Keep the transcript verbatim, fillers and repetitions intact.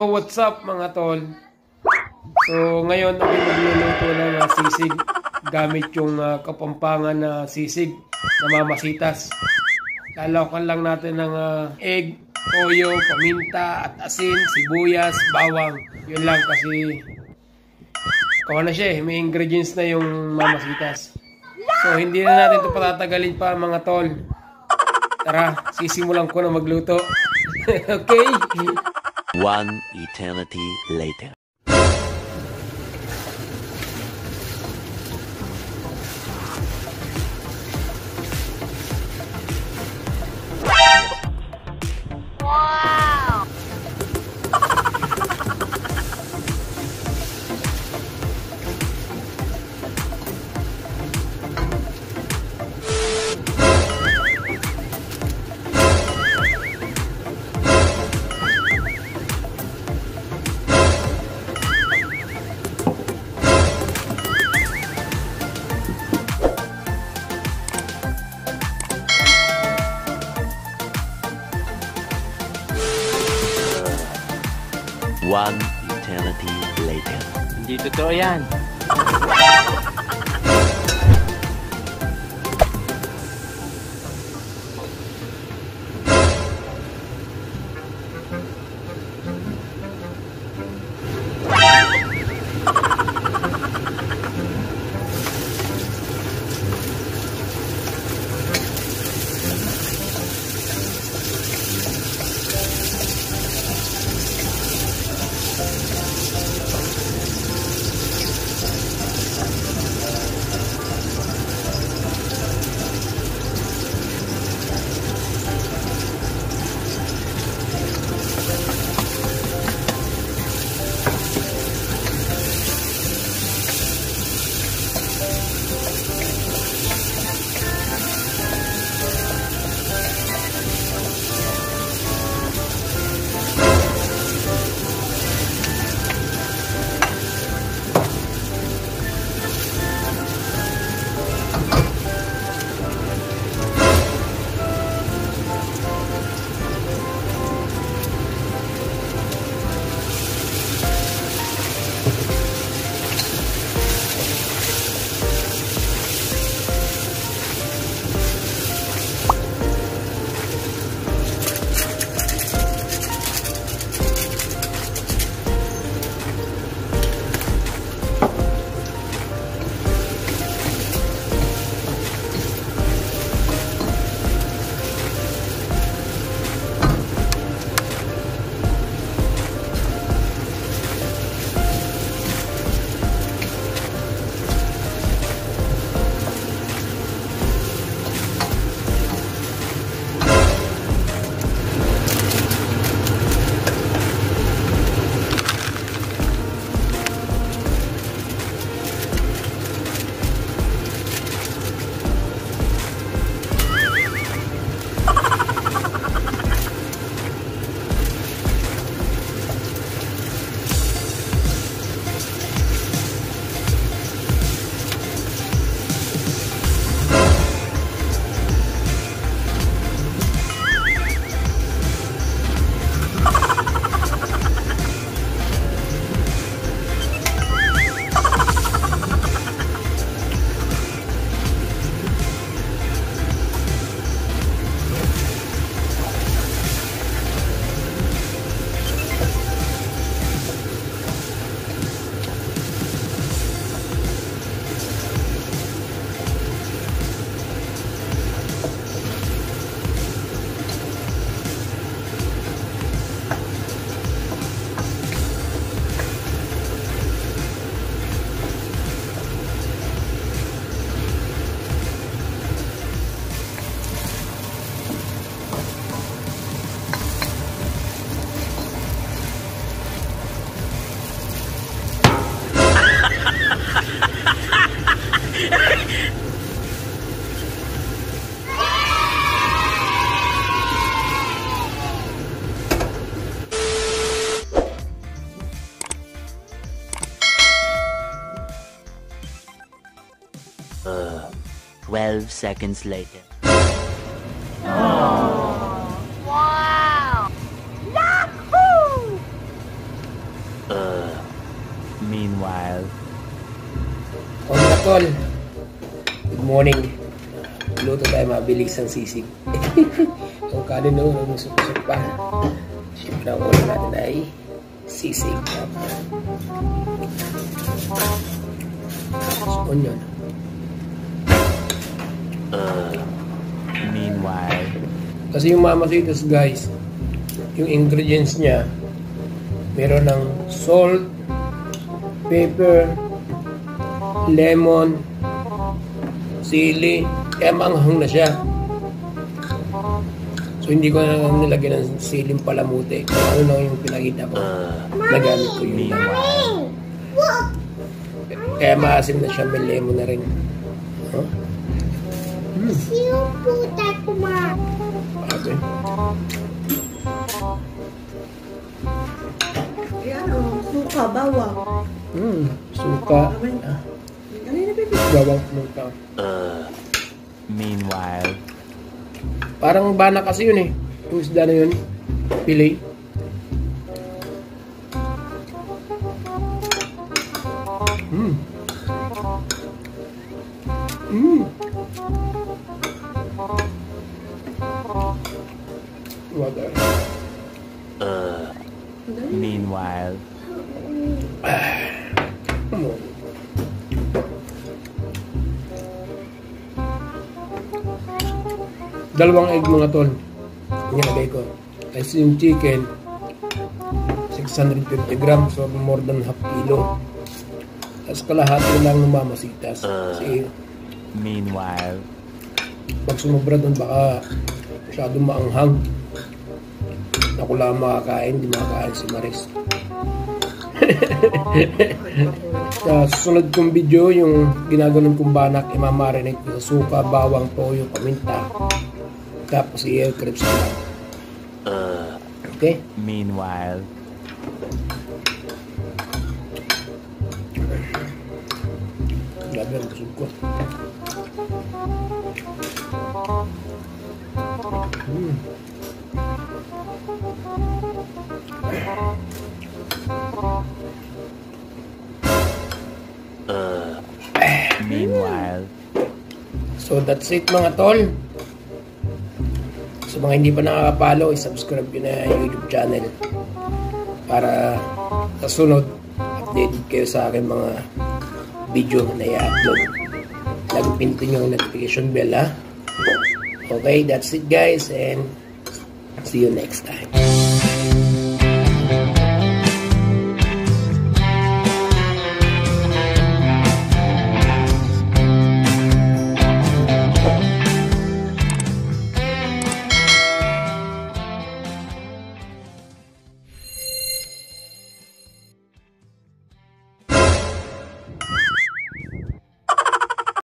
What's up mga tol? So ngayon ako magluluto ng uh, sisig gamit yung uh, kapampangan na sisig na mamasitas. Lalawakan lang natin ng uh, egg, toyo, paminta at asin, sibuyas, bawang. Yun lang kasi kawa na siya eh, may ingredients na yung mamasitas. So hindi na natin ito patatagalin pa mga tol. Tara, sisimulan ko na magluto. Okay? One eternity later. Wow! One eternity later. Hindi totoo yan. Uh, twelve seconds later. Oh, wow! Yahoo! Meanwhile. O mga tol, good morning. Luto tayo mabilis ang sisig. Ang kanin na unang susuk pa. Siyempre ang ulo natin ay sisig. Onion. Uh, meanwhile. Kasi yung mamasitas guys, yung ingredients niya, meron ng salt, pepper, lemon, sili, kaya maanghang na siya. So hindi ko na nilagyan ng siling palamuti. Kung ano lang yung pinakita ko, nagamit ko yun lang. Kaya maasim na siya, may lemon na rin. Huh? Hmm. Okay. Ayan o, suka, bawang. Hmm, suka. Ah. Bawang suka. Uh, meanwhile. Parang bana kasi yun eh. Yung isda na yun. Fillet. Hmm. Hmm. Water. Uh, meanwhile. Dalawang egg mga tol. Nilagay ko. Kasi yung chicken, six hundred fifty grams, so more than half kilo. Tapos kalahati lang ng mamasitas. Kasi meanwhile. pag sumubra doon baka masyadong maanghang. Ako lang makakain, di makakain si Maris. Sa susunod kong video, yung ginaganon kong banak, imamarinate ko sa suka, bawang, toyo, paminta. Tapos i-air crepes ko lang. Uh, okay? Meanwhile. Grabe ang busog ko. Hmm. Uh, meanwhile. So that's it mga tol. Sa mga hindi pa nakaka-follow, i-subscribe nyo na yung YouTube channel para sa sunod updated kayo sa akin mga video na i-upload. Lagi pindutin yung notification bell ha. Okay, that's it guys, and see you next time.